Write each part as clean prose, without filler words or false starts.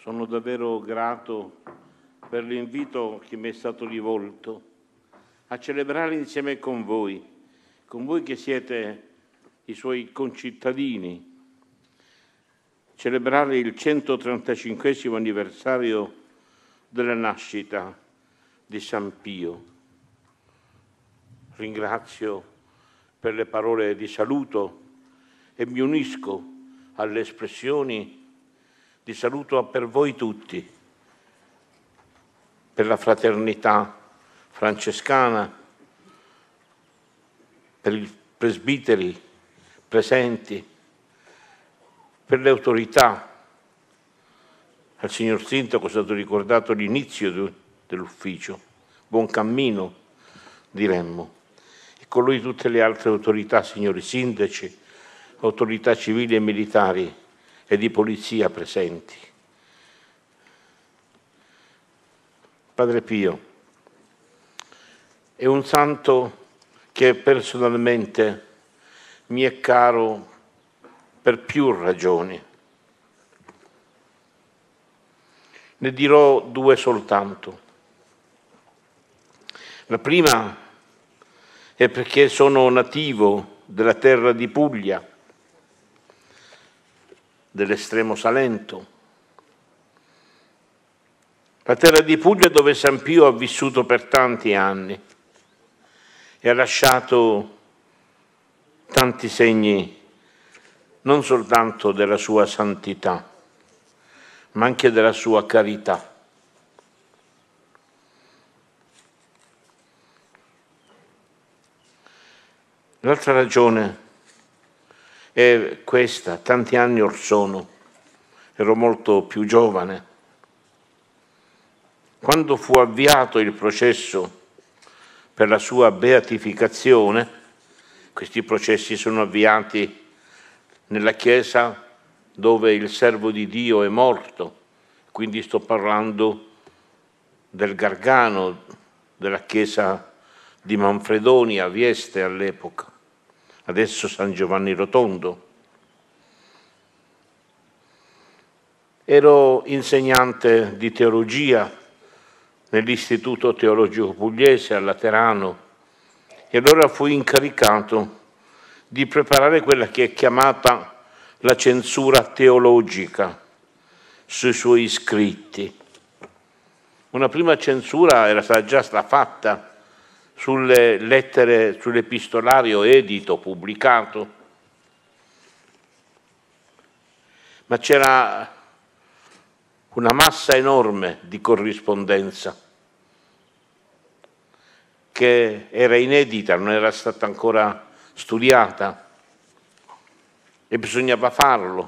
Sono davvero grato per l'invito che mi è stato rivolto a celebrare insieme con voi che siete i suoi concittadini, celebrare il 135° anniversario della nascita di San Pio. Ringrazio per le parole di saluto e mi unisco alle espressioni di saluto per voi tutti, per la fraternità francescana, per i presbiteri presenti, per le autorità. Al signor Sindaco è stato ricordato l'inizio dell'ufficio, buon cammino diremmo, e con lui tutte le altre autorità, signori sindaci, autorità civili e militari e di polizia presenti. Padre Pio è un santo che personalmente mi è caro per più ragioni. Ne dirò due soltanto. La prima è perché sono nativo della terra di Puglia, dell'estremo Salento. La terra di Puglia dove San Pio ha vissuto per tanti anni e ha lasciato tanti segni non soltanto della sua santità, ma anche della sua carità. L'altra ragione è questa: tanti anni or sono, ero molto più giovane, quando fu avviato il processo per la sua beatificazione. Questi processi sono avviati nella Chiesa dove il servo di Dio è morto, quindi sto parlando del Gargano, della Chiesa di Manfredonia, Vieste all'epoca, adesso San Giovanni Rotondo. Ero insegnante di teologia nell'Istituto Teologico Pugliese a Laterano e allora fui incaricato di preparare quella che è chiamata la censura teologica sui suoi scritti. Una prima censura era già stata fatta sulle lettere, sull'epistolario edito, pubblicato, ma c'era una massa enorme di corrispondenza che era inedita, non era stata ancora studiata e bisognava farlo.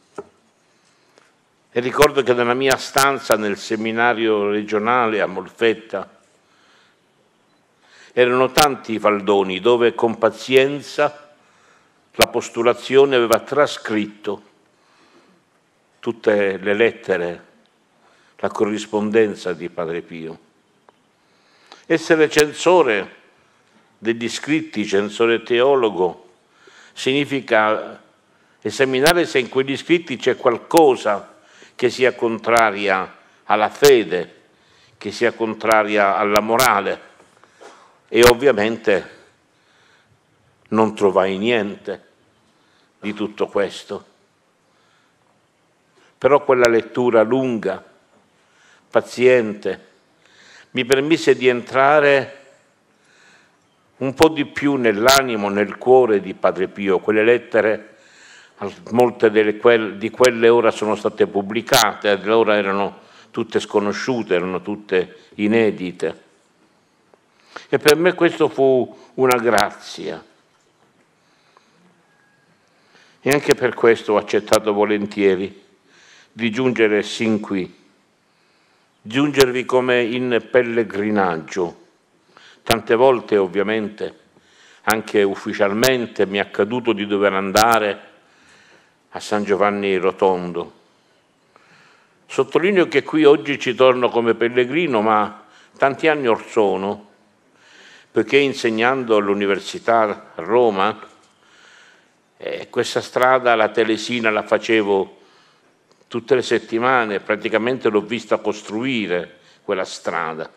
E ricordo che nella mia stanza nel seminario regionale a Molfetta erano tanti i faldoni dove con pazienza la postulazione aveva trascritto tutte le lettere, la corrispondenza di Padre Pio. Essere censore degli scritti, censore teologo, significa esaminare se in quegli scritti c'è qualcosa che sia contraria alla fede, che sia contraria alla morale, e ovviamente non trovai niente di tutto questo. Però quella lettura lunga, paziente, mi permise di entrare un po' di più nell'animo, nel cuore di Padre Pio. Quelle lettere, molte di quelle ora sono state pubblicate, allora erano tutte sconosciute, erano tutte inedite. E per me questo fu una grazia. E anche per questo ho accettato volentieri di giungere sin qui, giungervi come in pellegrinaggio. Tante volte ovviamente, anche ufficialmente, mi è accaduto di dover andare a San Giovanni Rotondo. Sottolineo che qui oggi ci torno come pellegrino, ma tanti anni or sono, perché insegnando all'università a Roma, questa strada, la Telesina, la facevo tutte le settimane, praticamente l'ho vista costruire quella strada.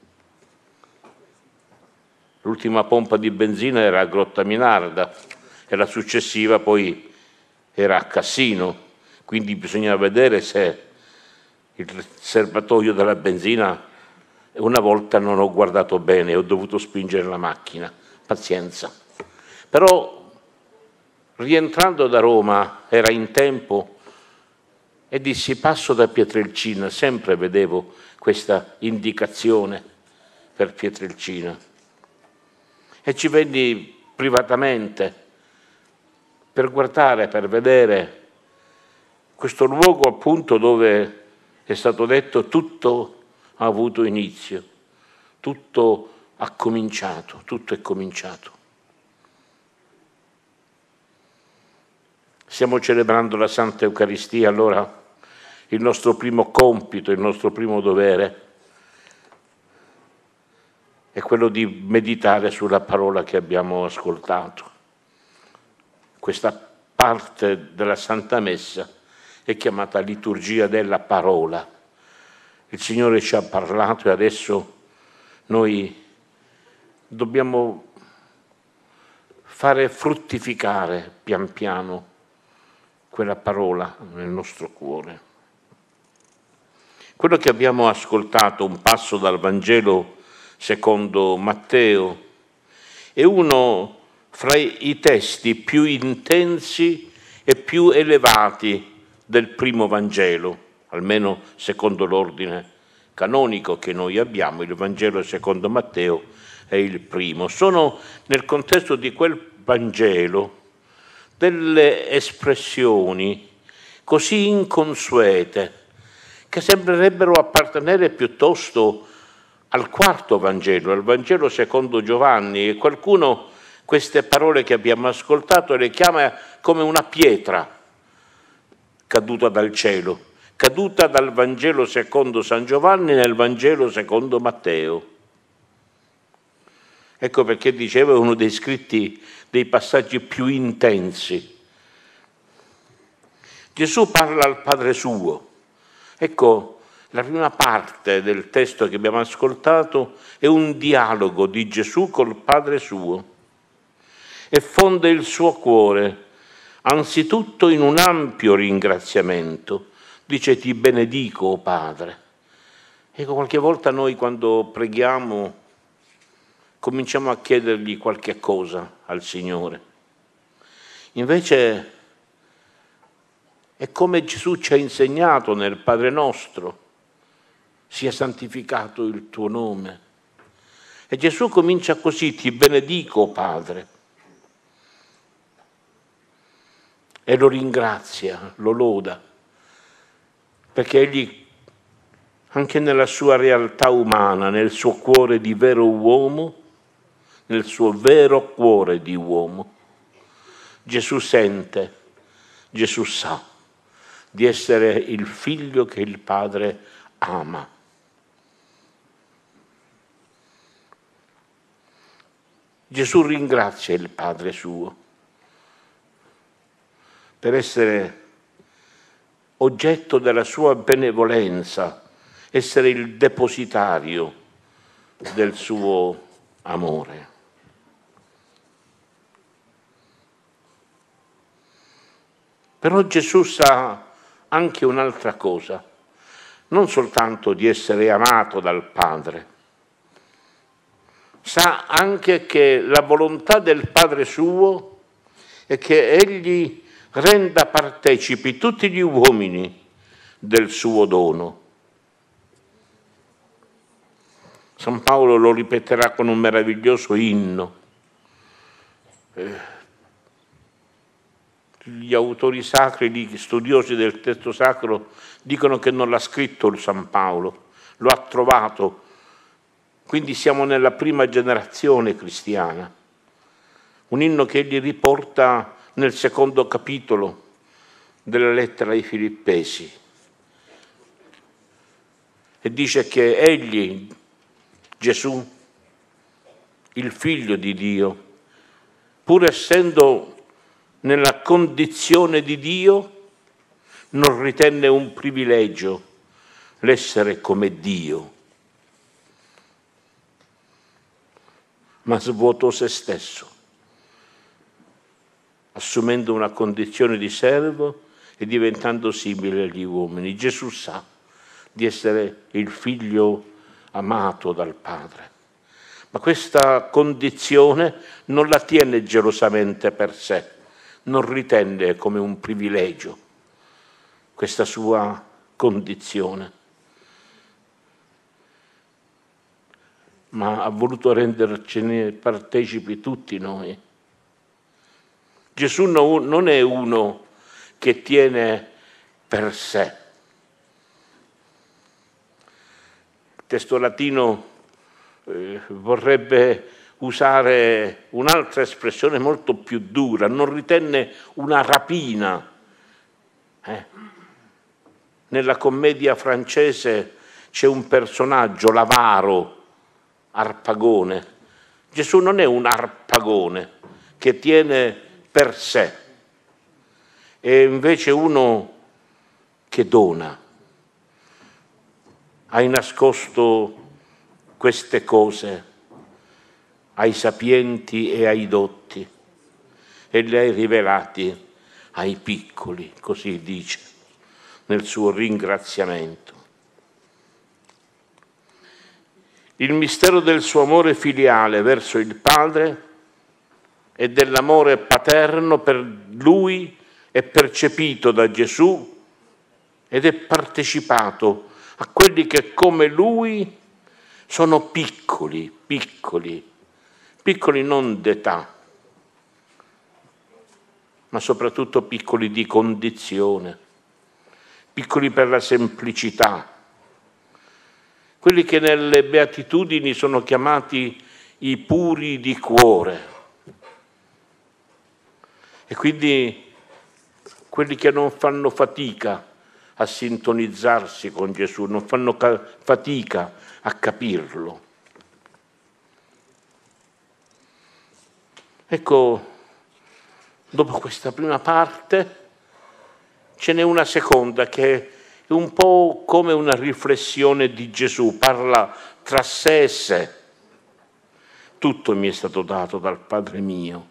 L'ultima pompa di benzina era a Grottaminarda e la successiva poi era a Cassino, quindi bisogna vedere se il serbatoio della benzina, una volta non ho guardato bene, ho dovuto spingere la macchina, pazienza. Però rientrando da Roma era in tempo e dissi passo da Pietrelcina, sempre vedevo questa indicazione per Pietrelcina e ci venni privatamente per guardare, per vedere questo luogo appunto dove è stato detto tutto ha avuto inizio, tutto ha cominciato, tutto è cominciato. Stiamo celebrando la Santa Eucaristia, allora il nostro primo compito, il nostro primo dovere è quello di meditare sulla parola che abbiamo ascoltato. Questa parte della Santa Messa è chiamata liturgia della parola. Il Signore ci ha parlato e adesso noi dobbiamo fare fruttificare pian piano quella parola nel nostro cuore. Quello che abbiamo ascoltato, un passo dal Vangelo secondo Matteo, è uno fra i testi più intensi e più elevati del primo Vangelo, almeno secondo l'ordine canonico che noi abbiamo. Il Vangelo secondo Matteo è il primo. Sono nel contesto di quel Vangelo delle espressioni così inconsuete che sembrerebbero appartenere piuttosto al quarto Vangelo, al Vangelo secondo Giovanni, e qualcuno queste parole che abbiamo ascoltato le chiama come una pietra caduta dal cielo, caduta dal Vangelo secondo San Giovanni nel Vangelo secondo Matteo. Ecco perché dicevo è uno dei scritti, dei passaggi più intensi. Gesù parla al Padre suo. Ecco, la prima parte del testo che abbiamo ascoltato è un dialogo di Gesù col Padre suo e fonde il suo cuore anzitutto in un ampio ringraziamento. Dice: ti benedico, o Padre. Ecco, qualche volta noi quando preghiamo cominciamo a chiedergli qualche cosa al Signore. Invece è come Gesù ci ha insegnato nel Padre nostro: sia santificato il tuo nome. E Gesù comincia così: ti benedico, Padre. E lo ringrazia, lo loda, perché egli, anche nella sua realtà umana, nel suo cuore di vero uomo, nel suo vero cuore di uomo, Gesù sente, Gesù sa di essere il figlio che il Padre ama. Gesù ringrazia il Padre suo per essere oggetto della sua benevolenza, essere il depositario del suo amore. Però Gesù sa anche un'altra cosa, non soltanto di essere amato dal Padre, sa anche che la volontà del Padre suo è che egli renda partecipi tutti gli uomini del suo dono. San Paolo lo ripeterà con un meraviglioso inno. Gli autori sacri, gli studiosi del testo sacro dicono che non l'ha scritto il San Paolo, lo ha trovato. Quindi siamo nella prima generazione cristiana. Un inno che egli riporta nel secondo capitolo della lettera ai Filippesi e dice che egli, Gesù, il Figlio di Dio, pur essendo nella condizione di Dio, non ritenne un privilegio l'essere come Dio, ma svuotò se stesso, assumendo una condizione di servo e diventando simile agli uomini. Gesù sa di essere il figlio amato dal Padre, ma questa condizione non la tiene gelosamente per sé, non ritenne come un privilegio questa sua condizione, ma ha voluto rendercene partecipi tutti noi. Gesù non è uno che tiene per sé. Il testo latino vorrebbe usare un'altra espressione molto più dura, non ritenne una rapina. Nella commedia francese c'è un personaggio, l'avaro, Arpagone. Gesù non è un arpagone che tiene per sé, è invece uno che dona. Hai nascosto queste cose ai sapienti e ai dotti e le hai rivelati ai piccoli, così dice nel suo ringraziamento. Il mistero del suo amore filiale verso il Padre e dell'amore paterno per lui è percepito da Gesù ed è partecipato a quelli che come lui sono piccoli non d'età, ma soprattutto piccoli di condizione, piccoli per la semplicità, quelli che nelle beatitudini sono chiamati i puri di cuore, e quindi quelli che non fanno fatica a sintonizzarsi con Gesù, non fanno fatica a capirlo. Ecco, dopo questa prima parte ce n'è una seconda che è un po' come una riflessione di Gesù, parla tra sé e sé. Tutto mi è stato dato dal Padre mio.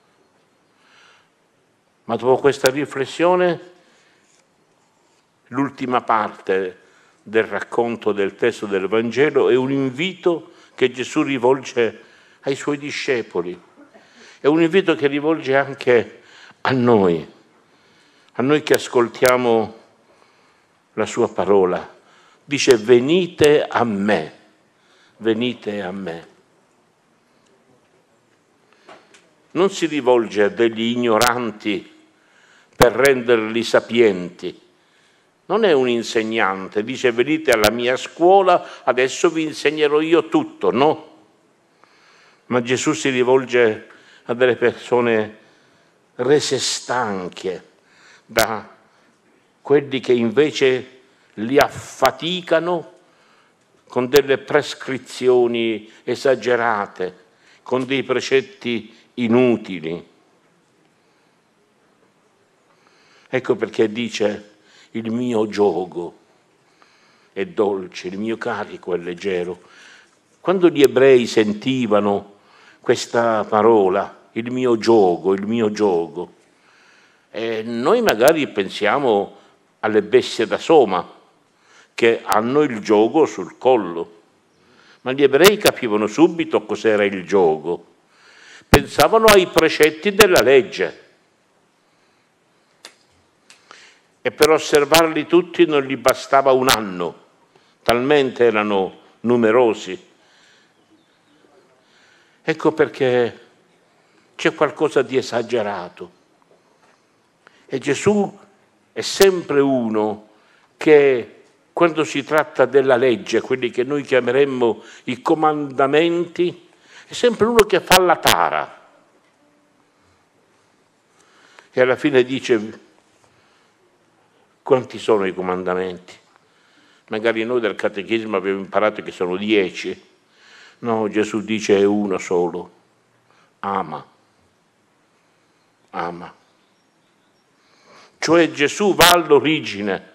Ma dopo questa riflessione, l'ultima parte del racconto del testo del Vangelo è un invito che Gesù rivolge ai suoi discepoli. È un invito che rivolge anche a noi che ascoltiamo la sua parola. Dice: venite a me, venite a me. Non si rivolge a degli ignoranti per renderli sapienti. Non è un insegnante, dice: venite alla mia scuola, adesso vi insegnerò io tutto, no? Ma Gesù si rivolge a delle persone rese stanche da quelli che invece li affaticano con delle prescrizioni esagerate, con dei precetti inutili. Ecco perché dice: il mio giogo è dolce, il mio carico è leggero. Quando gli ebrei sentivano questa parola, il mio giogo, noi magari pensiamo alle bestie da soma che hanno il giogo sul collo, ma gli ebrei capivano subito cos'era il giogo, pensavano ai precetti della legge e per osservarli tutti non gli bastava un anno, talmente erano numerosi. Ecco perché c'è qualcosa di esagerato. E Gesù è sempre uno che, quando si tratta della legge, quelli che noi chiameremmo i comandamenti, è sempre uno che fa la tara. E alla fine dice: quanti sono i comandamenti? Magari noi del catechismo abbiamo imparato che sono 10. No, Gesù dice: è uno solo. Ama. cioè Gesù va all'origine,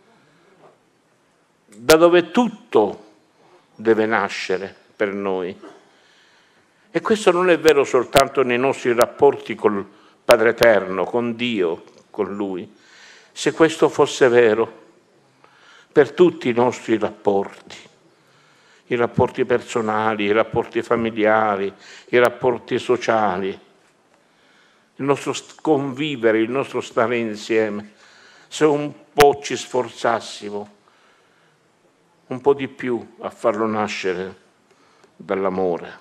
da dove tutto deve nascere per noi. E questo non è vero soltanto nei nostri rapporti col Padre Eterno, con Dio, con Lui. Se questo fosse vero, per tutti i nostri rapporti, i rapporti personali, i rapporti familiari, i rapporti sociali, il nostro convivere, il nostro stare insieme, se un po' ci sforzassimo un po' di più a farlo nascere dall'amore.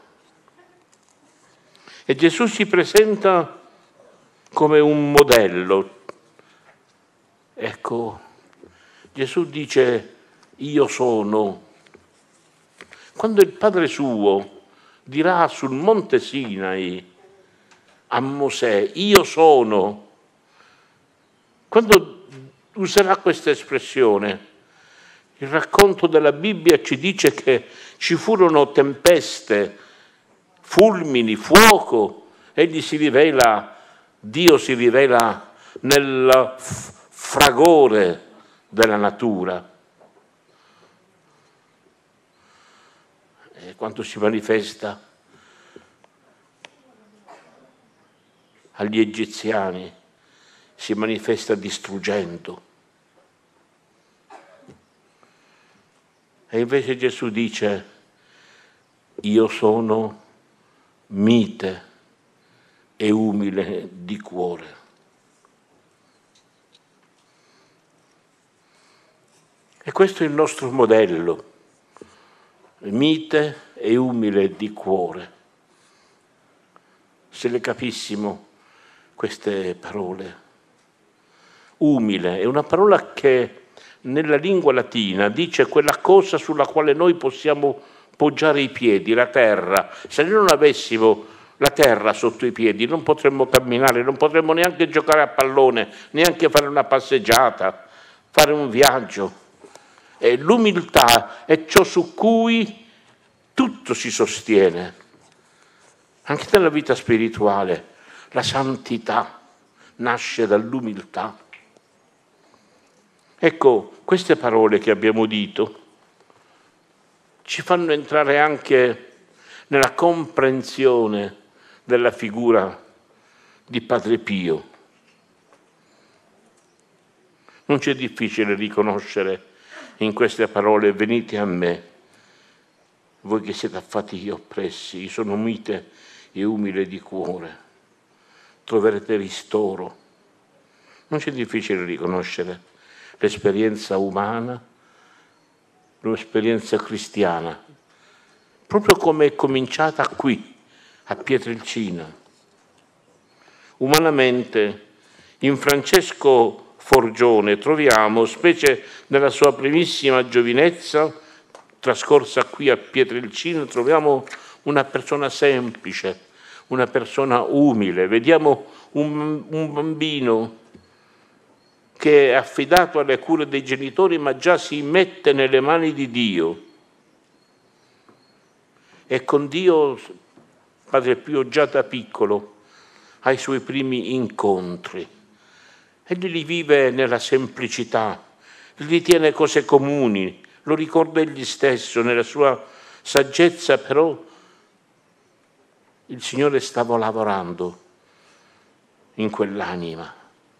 E Gesù si presenta come un modello. Ecco, Gesù dice: io sono. Quando il Padre suo dirà sul monte Sinai a Mosè: io sono, quando userà questa espressione, il racconto della Bibbia ci dice che ci furono tempeste, fulmini, fuoco, Dio si rivela nel fragore della natura. E quando si manifesta agli egiziani, si manifesta distruggendo. E invece Gesù dice: io sono mite e umile di cuore. E questo è il nostro modello, mite e umile di cuore. Se le capissimo queste parole. Umile è una parola che nella lingua latina dice quella cosa sulla quale noi possiamo poggiare i piedi, la terra. Se noi non avessimo la terra sotto i piedi non potremmo camminare, non potremmo neanche giocare a pallone, neanche fare una passeggiata, fare un viaggio. E l'umiltà è ciò su cui tutto si sostiene, anche nella vita spirituale. La santità nasce dall'umiltà. Ecco, queste parole che abbiamo detto ci fanno entrare anche nella comprensione della figura di Padre Pio. Non c'è difficile riconoscere in queste parole: venite a me, voi che siete affatti e oppressi, io sono mite e umile di cuore, troverete ristoro. Non c'è difficile riconoscere l'esperienza umana, l'esperienza cristiana, proprio come è cominciata qui, a Pietrelcina. Umanamente, in Francesco Forgione troviamo, specie nella sua primissima giovinezza, trascorsa qui a Pietrelcina, troviamo una persona semplice, una persona umile. Vediamo un bambino che è affidato alle cure dei genitori, ma già si mette nelle mani di Dio. E con Dio Padre Pio già da piccolo ha i suoi primi incontri. Egli li vive nella semplicità, li ritiene cose comuni, lo ricorda egli stesso nella sua saggezza, però il Signore stava lavorando in quell'anima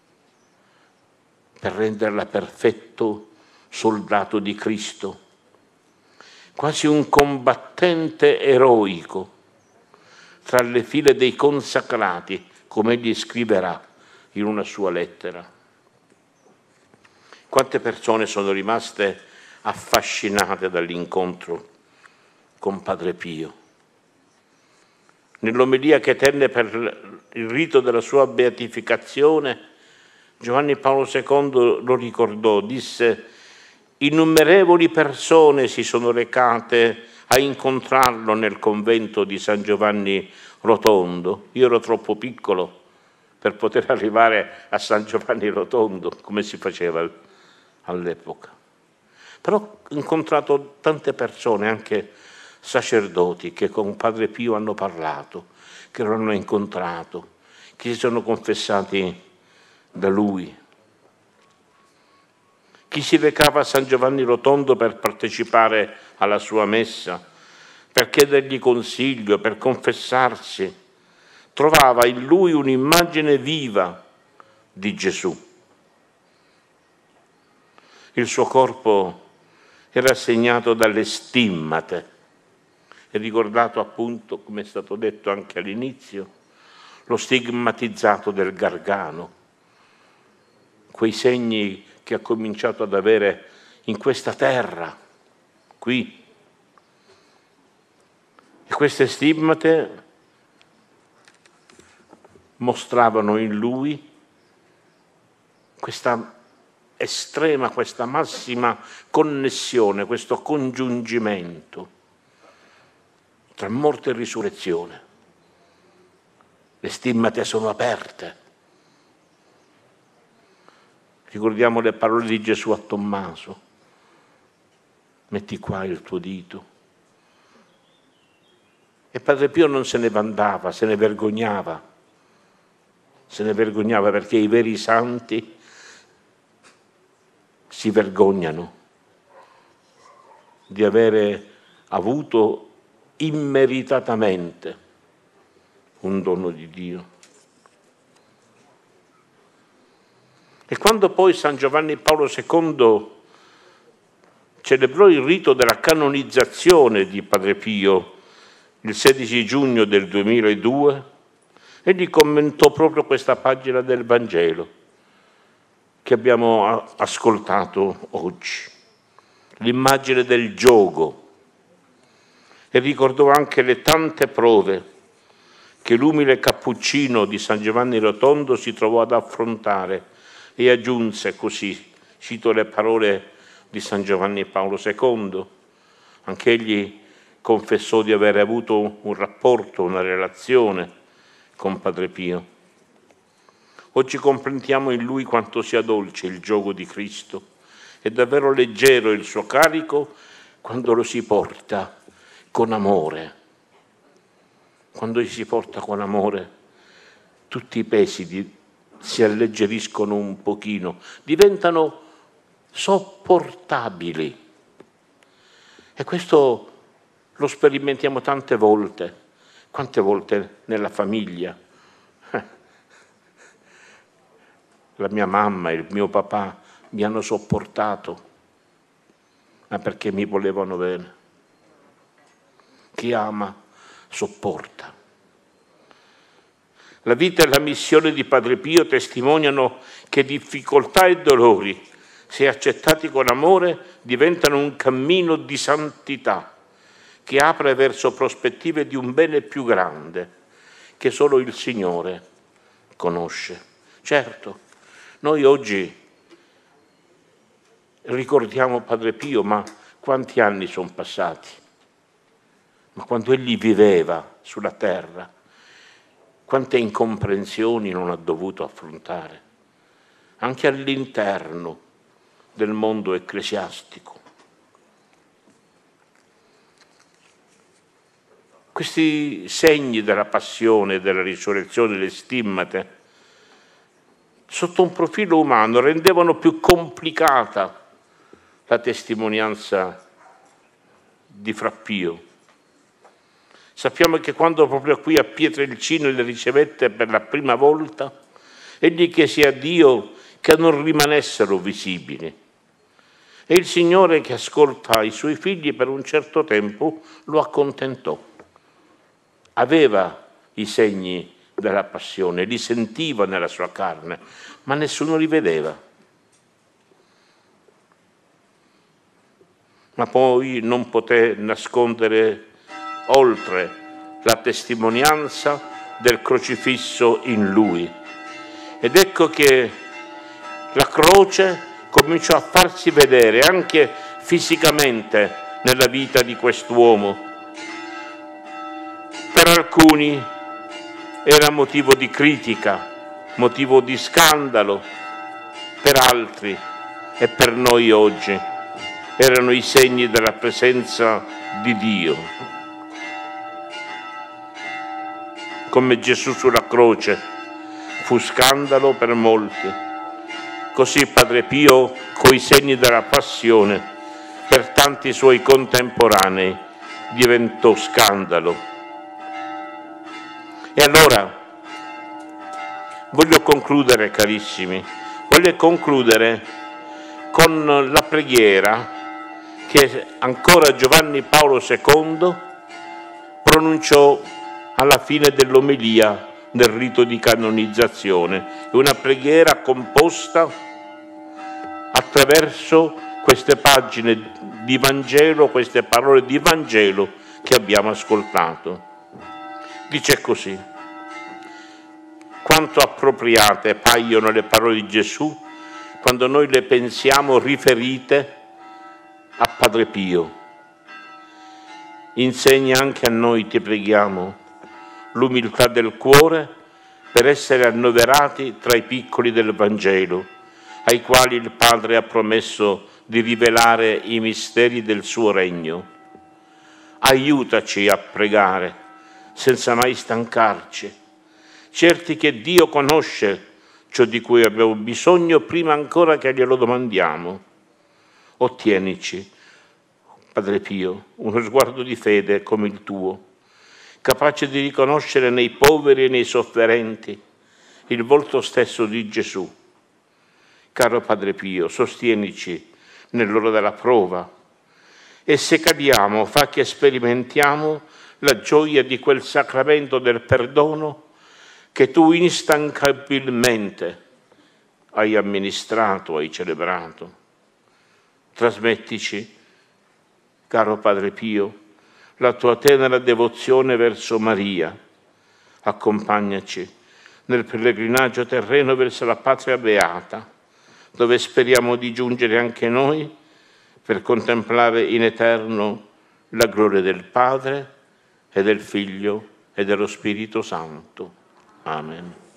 per renderla perfetto soldato di Cristo, quasi un combattente eroico tra le file dei consacrati, come egli scriverà in una sua lettera. Quante persone sono rimaste affascinate dall'incontro con Padre Pio. Nell'omelia che tenne per il rito della sua beatificazione, Giovanni Paolo II lo ricordò, disse: innumerevoli persone si sono recate a incontrarlo nel convento di San Giovanni Rotondo. Io ero troppo piccolo per poter arrivare a San Giovanni Rotondo, come si faceva all'epoca. Però ho incontrato tante persone, anche sacerdoti, che con Padre Pio hanno parlato, che lo hanno incontrato, che si sono confessati da lui. Chi si recava a San Giovanni Rotondo per partecipare alla sua messa, per chiedergli consiglio, per confessarsi, trovava in lui un'immagine viva di Gesù. Il suo corpo era segnato dalle stimmate, è ricordato appunto, come è stato detto anche all'inizio, lo stigmatizzato del Gargano, quei segni che ha cominciato ad avere in questa terra, qui. E queste stimmate mostravano in lui questa estrema, questa massima connessione, questo congiungimento tra morte e risurrezione. Le stimmate sono aperte. Ricordiamo le parole di Gesù a Tommaso: metti qua il tuo dito. E Padre Pio non se ne vantava, se ne vergognava perché i veri santi si vergognano di avere avuto immeritatamente un dono di Dio. E quando poi San Giovanni Paolo II celebrò il rito della canonizzazione di Padre Pio il 16 giugno del 2002, egli commentò proprio questa pagina del Vangelo che abbiamo ascoltato oggi, l'immagine del giogo, e ricordò anche le tante prove che l'umile cappuccino di San Giovanni Rotondo si trovò ad affrontare, e aggiunse così, cito le parole di San Giovanni Paolo II, anche egli confessò di aver avuto un rapporto, una relazione con Padre Pio. Oggi comprendiamo in lui quanto sia dolce il giogo di Cristo, è davvero leggero il suo carico quando lo si porta con amore. Quando si porta con amore, tutti i pesi si alleggeriscono un pochino, diventano sopportabili. E questo lo sperimentiamo tante volte. Quante volte nella famiglia? La mia mamma e il mio papà mi hanno sopportato, ma perché mi volevano bene. Chi ama sopporta. La vita e la missione di Padre Pio testimoniano che difficoltà e dolori, se accettati con amore, diventano un cammino di santità che apre verso prospettive di un bene più grande che solo il Signore conosce. Certo, noi oggi ricordiamo Padre Pio, ma quanti anni sono passati? Ma quando egli viveva sulla terra, quante incomprensioni non ha dovuto affrontare, anche all'interno del mondo ecclesiastico. Questi segni della passione, della risurrezione, le stimmate, sotto un profilo umano rendevano più complicata la testimonianza di Fra Pio. Sappiamo che quando proprio qui a Pietrelcino le ricevette per la prima volta, egli chiese a Dio che non rimanessero visibili. E il Signore, che ascolta i suoi figli per un certo tempo, lo accontentò. Aveva i segni della passione, li sentiva nella sua carne, ma nessuno li vedeva. Ma poi non poté nascondere oltre la testimonianza del crocifisso in lui. Ed ecco che la croce cominciò a farsi vedere anche fisicamente nella vita di quest'uomo. Per alcuni era motivo di critica, motivo di scandalo, per altri e per noi oggi erano i segni della presenza di Dio. Come Gesù sulla croce fu scandalo per molti, Così Padre Pio, coi segni della passione, per tanti suoi contemporanei diventò scandalo. E allora voglio concludere, carissimi, voglio concludere con la preghiera che ancora Giovanni Paolo II pronunciò alla fine dell'omelia del rito di canonizzazione. È una preghiera composta attraverso queste pagine di Vangelo, queste parole di Vangelo che abbiamo ascoltato. Dice così: quanto appropriate paiono le parole di Gesù quando noi le pensiamo riferite a Padre Pio. Insegna anche a noi, ti preghiamo, l'umiltà del cuore per essere annoverati tra i piccoli del Vangelo, ai quali il Padre ha promesso di rivelare i misteri del suo regno. Aiutaci a pregare senza mai stancarci, certi che Dio conosce ciò di cui abbiamo bisogno prima ancora che glielo domandiamo. Ottienici, Padre Pio, uno sguardo di fede come il tuo, capace di riconoscere nei poveri e nei sofferenti il volto stesso di Gesù. Caro Padre Pio, sostienici nell'ora della prova e se cadiamo fa che sperimentiamo la gioia di quel sacramento del perdono che tu instancabilmente hai amministrato, hai celebrato. Trasmettici, caro Padre Pio, la tua tenera devozione verso Maria. Accompagnaci nel pellegrinaggio terreno verso la patria beata, dove speriamo di giungere anche noi per contemplare in eterno la gloria del Padre e del Figlio e dello Spirito Santo. Amen.